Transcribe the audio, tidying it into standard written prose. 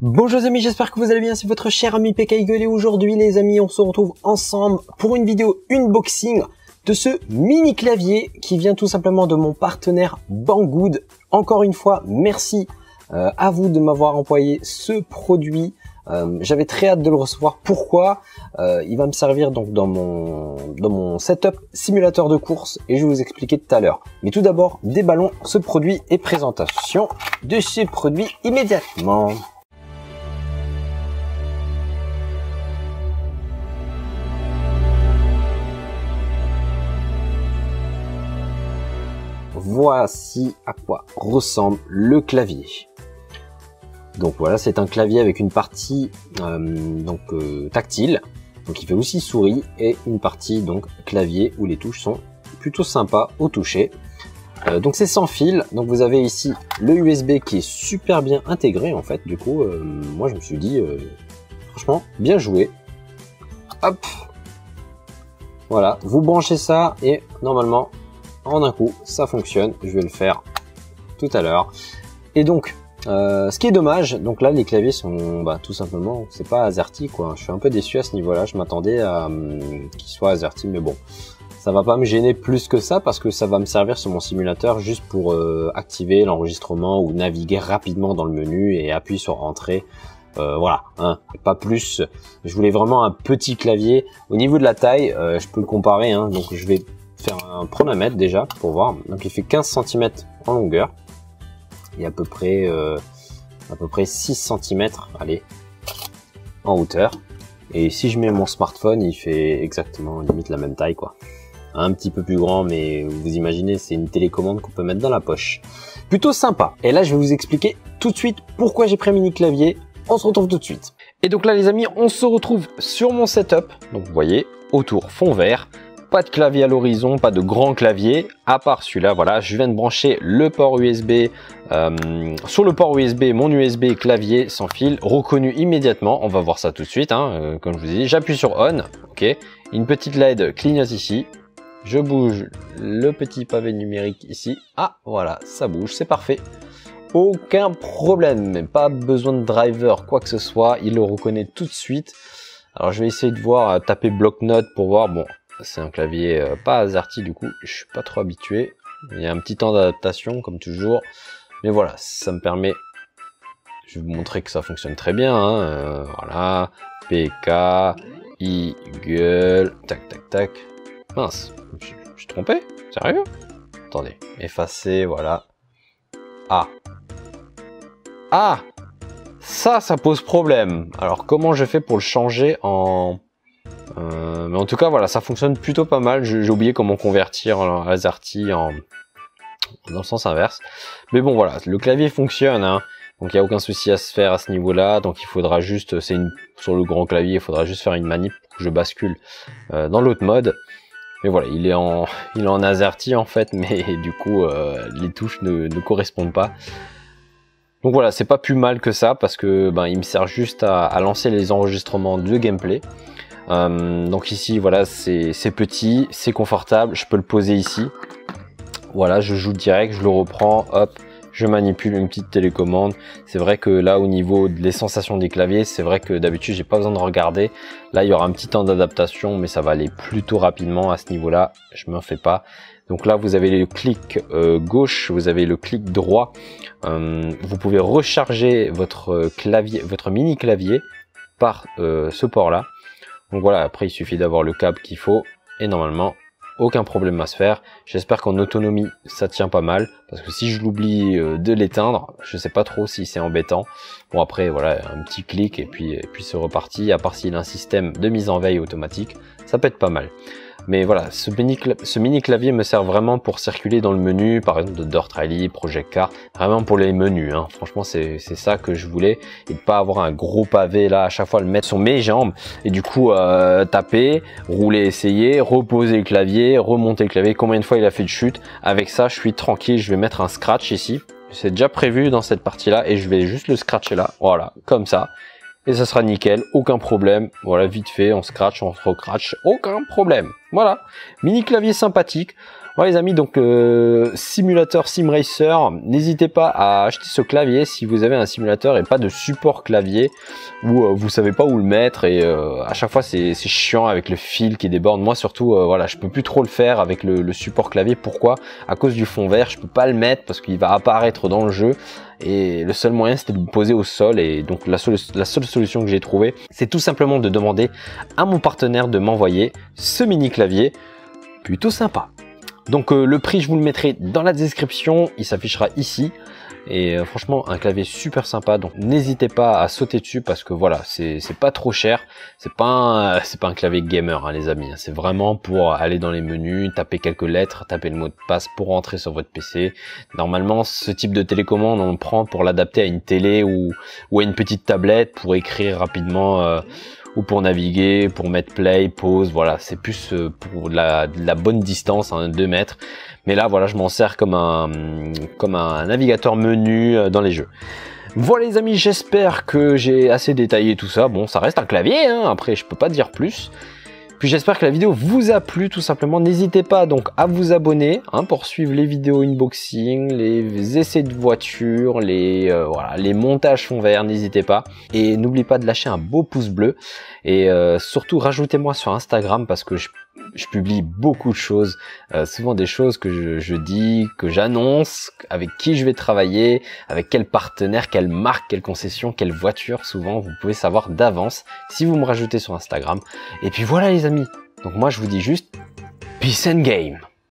Bonjour les amis, j'espère que vous allez bien, c'est votre cher ami PKeagle et aujourd'hui les amis on se retrouve ensemble pour une vidéo unboxing de ce mini clavier qui vient tout simplement de mon partenaire Banggood. Encore une fois, merci à vous de m'avoir envoyé ce produit. J'avais très hâte de le recevoir. Pourquoi? Il va me servir donc dans mon setup simulateur de course et je vais vous expliquer tout à l'heure. Mais tout d'abord, déballons ce produit et présentation de ce produit immédiatement. Voici à quoi ressemble le clavier. Donc voilà, c'est un clavier avec une partie tactile, donc il fait aussi souris, et une partie donc clavier où les touches sont plutôt sympas au toucher. Donc c'est sans fil, donc vous avez ici le USB qui est super bien intégré en fait. Du coup, moi je me suis dit franchement bien joué. Hop, voilà, vous branchez ça et normalement en un coup ça fonctionne. Je vais le faire tout à l'heure. Et donc ce qui est dommage, donc là les claviers sont tout simplement, c'est pas AZERTY quoi. Je suis un peu déçu à ce niveau là, je m'attendais à qu'ils soient AZERTY, mais bon, ça va pas me gêner plus que ça parce que ça va me servir sur mon simulateur juste pour activer l'enregistrement ou naviguer rapidement dans le menu et appuyer sur entrée. Voilà, hein, pas plus. Je voulais vraiment un petit clavier. Au niveau de la taille, je peux le comparer, hein, donc je vais faire un chronomètre déjà pour voir. Donc il fait 15 cm en longueur et à peu près 6 cm allez, en hauteur. Et si je mets mon smartphone, il fait exactement limite la même taille quoi. Un petit peu plus grand, mais vous imaginez, c'est une télécommande qu'on peut mettre dans la poche. Plutôt sympa. Et là, je vais vous expliquer tout de suite pourquoi j'ai pris un mini clavier. On se retrouve tout de suite. Et donc là, les amis, on se retrouve sur mon setup. Donc vous voyez, autour fond vert. Pas de clavier à l'horizon, pas de grand clavier, à part celui-là, voilà, je viens de brancher le port USB, sur le port USB, mon USB clavier sans fil, reconnu immédiatement, on va voir ça tout de suite, hein, comme je vous ai dit, j'appuie sur on, ok, une petite LED clignote ici, je bouge le petit pavé numérique ici, ah voilà, ça bouge, c'est parfait, aucun problème, pas besoin de driver, quoi que ce soit, il le reconnaît tout de suite. Alors je vais essayer de voir, taper bloc-notes pour voir, bon, c'est un clavier pas AZERTY, du coup je suis pas trop habitué, il y a un petit temps d'adaptation comme toujours, mais voilà, ça me permet, je vais vous montrer que ça fonctionne très bien, hein, voilà, PKeagle, tac tac tac, mince, je suis trompé, sérieux? Attendez, effacer, voilà, ah, ça pose problème. Alors comment je fais pour le changer en... mais en tout cas voilà, ça fonctionne plutôt pas mal. J'ai oublié comment convertir AZERTY dans le sens inverse, mais bon voilà, le clavier fonctionne, hein, donc il n'y a aucun souci à se faire à ce niveau là. Donc il faudra juste, sur le grand clavier, il faudra juste faire une manip pour que je bascule dans l'autre mode. Mais voilà, il est en AZERTY en fait, mais du coup les touches ne correspondent pas. Donc voilà, c'est pas plus mal que ça parce que il me sert juste à lancer les enregistrements de gameplay. Donc ici voilà, c'est petit, c'est confortable, je peux le poser ici. Voilà, je joue direct, je le reprends, hop, je manipule une petite télécommande. C'est vrai que là au niveau des sensations des claviers, c'est vrai que d'habitude j'ai pas besoin de regarder. Là il y aura un petit temps d'adaptation, mais ça va aller plutôt rapidement à ce niveau là, je m'en fais pas. Donc là vous avez le clic gauche, vous avez le clic droit. Vous pouvez recharger votre clavier, votre mini clavier par ce port là. Donc voilà, après il suffit d'avoir le câble qu'il faut et normalement aucun problème à se faire. J'espère qu'en autonomie ça tient pas mal parce que si je l'oublie de l'éteindre, je sais pas trop si c'est embêtant. Bon après voilà, un petit clic et puis c'est reparti, à part s'il a un système de mise en veille automatique, ça peut être pas mal. Mais voilà, ce mini clavier me sert vraiment pour circuler dans le menu, par exemple de Dirt Rally, Project Car, vraiment pour les menus, hein. Franchement c'est ça que je voulais, et de pas avoir un gros pavé là, à chaque fois le mettre sur mes jambes, et du coup taper, rouler, essayer, reposer le clavier, remonter le clavier, combien de fois il a fait de chute. Avec ça je suis tranquille, je vais mettre un scratch ici, c'est déjà prévu dans cette partie là, et je vais juste le scratcher là, voilà, comme ça. Et ça sera nickel, aucun problème. Voilà, vite fait, on scratch, on recratch, aucun problème. Voilà, mini clavier sympathique. Voilà les amis, donc simulateur SimRacer, n'hésitez pas à acheter ce clavier si vous avez un simulateur et pas de support clavier où vous savez pas où le mettre et à chaque fois c'est chiant avec le fil qui déborde. Moi surtout voilà, je peux plus trop le faire avec le support clavier. Pourquoi? À cause du fond vert, je peux pas le mettre parce qu'il va apparaître dans le jeu et le seul moyen c'était de le poser au sol. Et donc la seule solution que j'ai trouvée, c'est tout simplement de demander à mon partenaire de m'envoyer ce mini clavier plutôt sympa. Donc le prix je vous le mettrai dans la description, il s'affichera ici. Et franchement un clavier super sympa, donc n'hésitez pas à sauter dessus parce que voilà, c'est pas trop cher. C'est pas un clavier gamer hein, les amis, c'est vraiment pour aller dans les menus, taper quelques lettres, taper le mot de passe pour rentrer sur votre PC. Normalement ce type de télécommande on le prend pour l'adapter à une télé ou à une petite tablette pour écrire rapidement ou pour naviguer, pour mettre play, pause, voilà, c'est plus pour de la bonne distance, hein, 2 mètres. Mais là, voilà, je m'en sers comme un navigateur menu dans les jeux. Voilà les amis, j'espère que j'ai assez détaillé tout ça. Bon, ça reste un clavier, hein, après je peux pas dire plus. Puis j'espère que la vidéo vous a plu tout simplement. N'hésitez pas donc à vous abonner hein, pour suivre les vidéos unboxing, les essais de voiture, voilà, les montages fond vert, n'hésitez pas. Et n'oubliez pas de lâcher un beau pouce bleu. Et surtout rajoutez-moi sur Instagram parce que je publie beaucoup de choses, souvent des choses que je dis, que j'annonce, avec qui je vais travailler, avec quel partenaire, quelle marque, quelle concession, quelle voiture. Souvent vous pouvez savoir d'avance si vous me rajoutez sur Instagram. Et puis voilà les amis, donc moi je vous dis juste peace and game.